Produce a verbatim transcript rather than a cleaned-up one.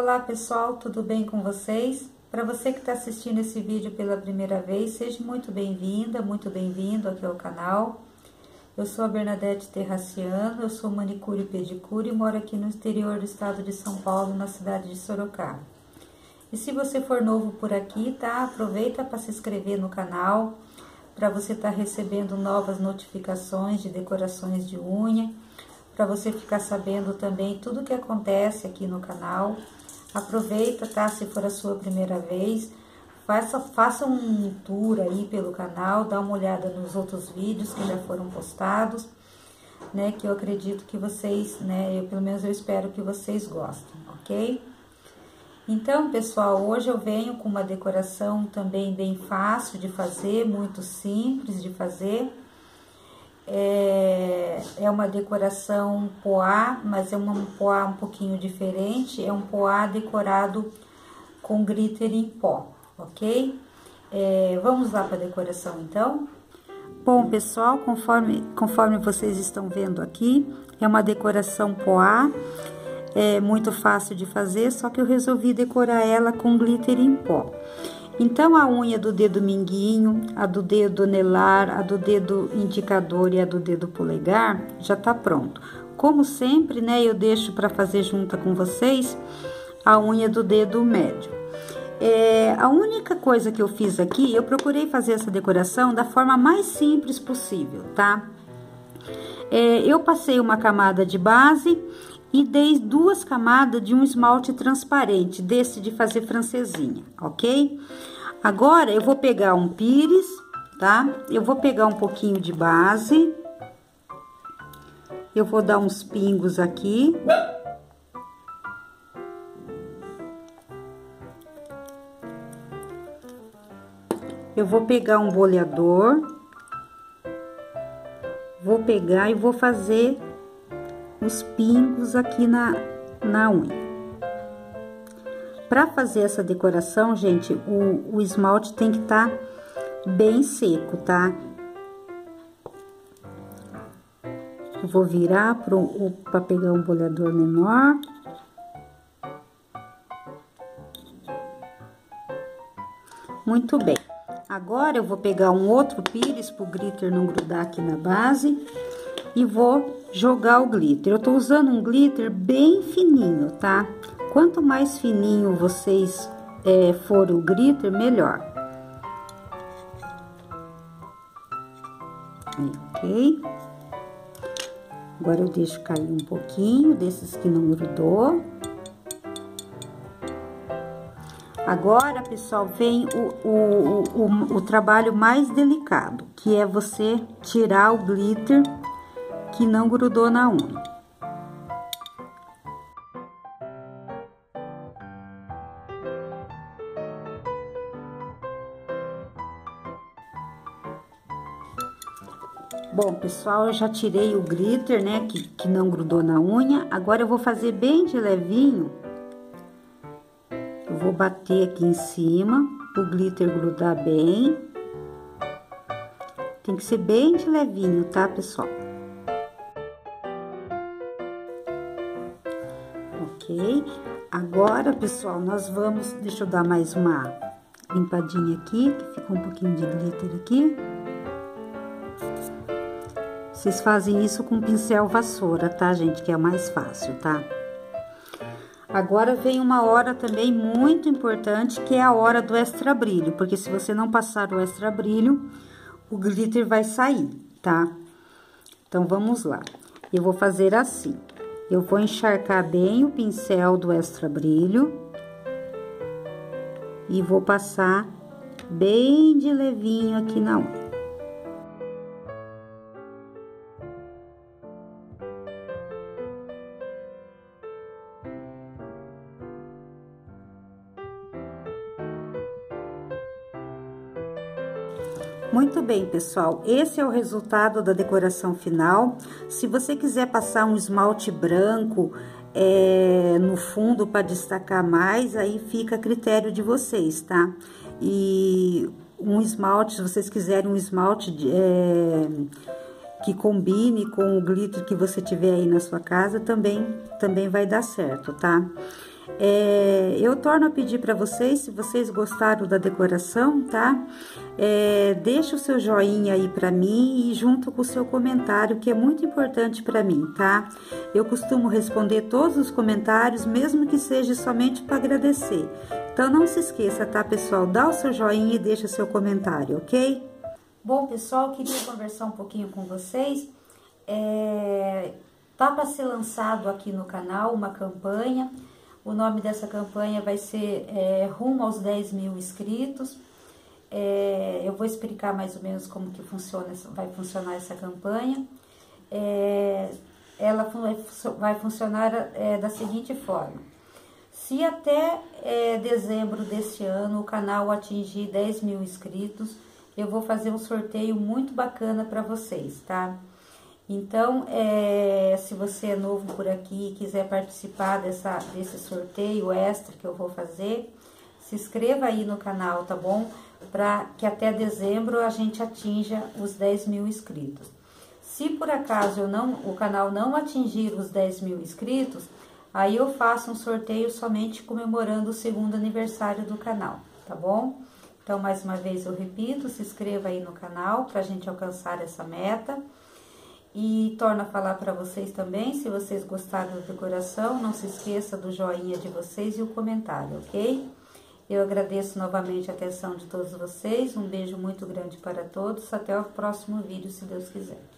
Olá pessoal, tudo bem com vocês? Para você que está assistindo esse vídeo pela primeira vez, seja muito bem-vinda, muito bem-vindo aqui ao canal. Eu sou a Bernadette Terraciano, eu sou manicure e pedicure e moro aqui no interior do estado de São Paulo, na cidade de Sorocaba. E se você for novo por aqui, tá? Aproveita para se inscrever no canal, para você estar tá recebendo novas notificações de decorações de unha, para você ficar sabendo também tudo que acontece aqui no canal. Aproveita, tá? Se for a sua primeira vez, faça, faça um tour aí pelo canal, dá uma olhada nos outros vídeos que já foram postados, né? Que eu acredito que vocês, né? Eu, pelo menos eu espero que vocês gostem, ok? Então, pessoal, hoje eu venho com uma decoração também bem fácil de fazer, muito simples de fazer. É, é uma decoração poá, mas é um poá um pouquinho diferente, é um poá decorado com glitter em pó, ok? É, vamos lá para a decoração então? Bom, pessoal, conforme, conforme vocês estão vendo aqui, é uma decoração poá, é muito fácil de fazer, só que eu resolvi decorar ela com glitter em pó. Então, a unha do dedo minguinho, a do dedo anelar, a do dedo indicador e a do dedo polegar já tá pronto. Como sempre, né, eu deixo para fazer junto com vocês a unha do dedo médio. É, a única coisa que eu fiz aqui, eu procurei fazer essa decoração da forma mais simples possível, tá? É, eu passei uma camada de base e dei duas camadas de um esmalte transparente, desse de fazer francesinha, ok? Agora, eu vou pegar um pires, tá? Eu vou pegar um pouquinho de base. Eu vou dar uns pingos aqui. Eu vou pegar um boleador. Vou pegar e vou fazer os pingos aqui na, na unha. Para fazer essa decoração, gente, o, o esmalte tem que estar tá bem seco, tá? Eu vou virar para pegar um boleador menor. Muito bem. Agora, eu vou pegar um outro pires para o glitter não grudar aqui na base. E vou jogar o glitter. Eu tô usando um glitter bem fininho, tá? Quanto mais fininho vocês é, for o glitter, melhor. Aí, ok? Agora eu deixo cair um pouquinho desses que não grudou. Agora, pessoal, vem o, o, o, o trabalho mais delicado, que é você tirar o glitter que não grudou na unha. Bom, pessoal, eu já tirei o glitter, né, que, que não grudou na unha. Agora eu vou fazer bem de levinho. Eu vou bater aqui em cima, o glitter grudar bem. Tem que ser bem de levinho, tá, pessoal? Ok? Agora, pessoal, nós vamos... Deixa eu dar mais uma limpadinha aqui, que ficou um pouquinho de glitter aqui. Vocês fazem isso com pincel vassoura, tá, gente? Que é mais fácil, tá? Agora vem uma hora também muito importante, que é a hora do extra brilho. Porque se você não passar o extra brilho, o glitter vai sair, tá? Então, vamos lá. Eu vou fazer assim. Eu vou encharcar bem o pincel do extra brilho. E vou passar bem de levinho aqui na unha. Muito bem, pessoal, esse é o resultado da decoração final. Se você quiser passar um esmalte branco é, no fundo para destacar mais, aí fica a critério de vocês, tá? E um esmalte, se vocês quiserem um esmalte de, é, que combine com o glitter que você tiver aí na sua casa, também, também vai dar certo, tá? É, eu torno a pedir para vocês, se vocês gostaram da decoração, tá? É, deixa o seu joinha aí para mim e junto com o seu comentário, que é muito importante para mim, tá? Eu costumo responder todos os comentários, mesmo que seja somente para agradecer. Então, não se esqueça, tá, pessoal? Dá o seu joinha e deixa o seu comentário, ok? Bom, pessoal, queria conversar um pouquinho com vocês. É, tá para ser lançado aqui no canal uma campanha. O nome dessa campanha vai ser é, Rumo aos dez mil inscritos. É, eu vou explicar mais ou menos como que funciona, vai funcionar essa campanha. É, ela vai funcionar é, da seguinte forma. Se até é, dezembro deste ano o canal atingir dez mil inscritos, eu vou fazer um sorteio muito bacana para vocês, tá? Então, é, se você é novo por aqui e quiser participar dessa, desse sorteio extra que eu vou fazer, se inscreva aí no canal, tá bom? Para que até dezembro a gente atinja os dez mil inscritos. Se por acaso eu não, o canal não atingir os dez mil inscritos, aí eu faço um sorteio somente comemorando o segundo aniversário do canal, tá bom? Então, mais uma vez eu repito, se inscreva aí no canal para a gente alcançar essa meta. E torno a falar para vocês também, se vocês gostaram da decoração, não se esqueça do joinha de vocês e o comentário, ok? Eu agradeço novamente a atenção de todos vocês, um beijo muito grande para todos, até o próximo vídeo, se Deus quiser.